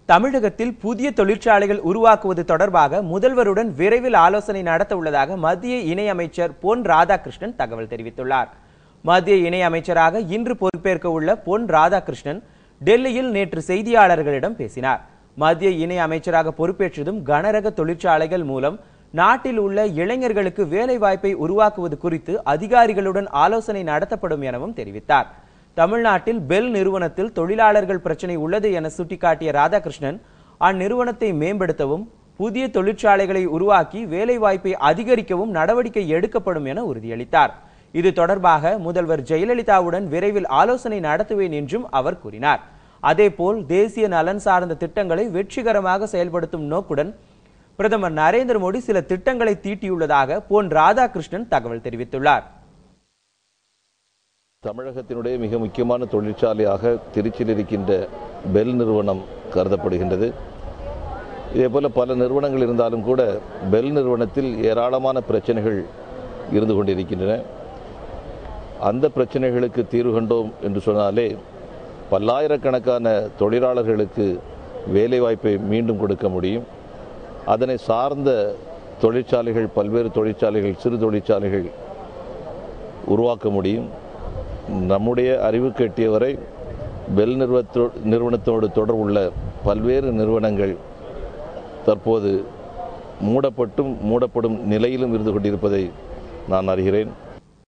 தமிழகத்தில் புதிய தொழிற்சாலைகள் உருவாக்குவது தொடர்பாக முதல்வருடன் விரைவில் ஆலோசனை நடத்த உள்ளதாக மத்திய இணையமைச்சர் பொன் ராதாகிருஷ்ணன் தகவல் தெரிவித்துள்ளார். மத்திய இணையமைச்சராக இன்று பொறுப்பேற்க உள்ள பொன் ராதாகிருஷ்ணன் டெல்லியில் நேற்று செய்தியாளர்களிடம் பேசினார். மத்திய இணை அமைச்சராக பொறுப்பேற்றதும் கனரக தொழிற்சாலைகள் மூலம் நாட்டில் உள்ள இளைஞர்களுக்கு வேலைவாய்ப்பை உருவாக்குவது குறித்து அதிகாரிகளுடன் ஆலோசனை நடத்தப்படும் எனவும் தெரிவித்தார். தமிழ்நாட்டில் பெல் நிறுவனத்தில் தொழிலாளர்கள் பிரச்சனை உள்ளது என சுட்டிக்காட்டிய ராதாகிருஷ்ணன் அந்நிறுவனத்தை மேம்படுத்தவும் புதிய தொழிற்சாலைகளை உருவாக்கி வேலைவாய்ப்பை அதிகரிக்கவும் நடவடிக்கை எடுக்கப்படும் என உறுதியளித்தார். இது தொடர்பாக முதல்வர் ஜெயலலிதாவுடன் விரைவில் ஆலோசனை நடத்துவேன் என்றும் அவர் கூறினார். அதேபோல் தேசிய நலன் சார்ந்த திட்டங்களை வெற்றிகரமாக செயல்படுத்தும் நோக்குடன் பிரதமர் நரேந்திர மோடி சில திட்டங்களை தீட்டியுள்ளதாக பொன் ராதாகிருஷ்ணன் தகவல் தெரிவித்துள்ளார். தமிழகத்தினுடைய மிக முக்கியமான தொழிற்சாலையாக திருச்சியில் இருக்கின்ற பெல் நிறுவனம் கருதப்படுகின்றது. இதேபோல பல நிறுவனங்கள் இருந்தாலும் கூட பெல் நிறுவனத்தில் ஏராளமான பிரச்சனைகள் இருந்து கொண்டிருக்கின்றன. அந்த பிரச்சனைகளுக்கு தீர்வு கண்டோம் என்று சொன்னாலே பல்லாயிரக்கணக்கான தொழிலாளர்களுக்கு வேலைவாய்ப்பை மீண்டும் கொடுக்க முடியும். அதனை சார்ந்த தொழிற்சாலைகள், பல்வேறு தொழிற்சாலைகள், சிறு தொழிற்சாலைகள் உருவாக்க முடியும். நம்முடைய அறிவுக்கு எட்டியவரை பெல் நிறுவனத்தோடு தொடர்புள்ள பல்வேறு நிறுவனங்கள் தற்போது மூடப்படும் நிலையிலும் இருந்து கொண்டிருப்பதை நான் அறிகிறேன்.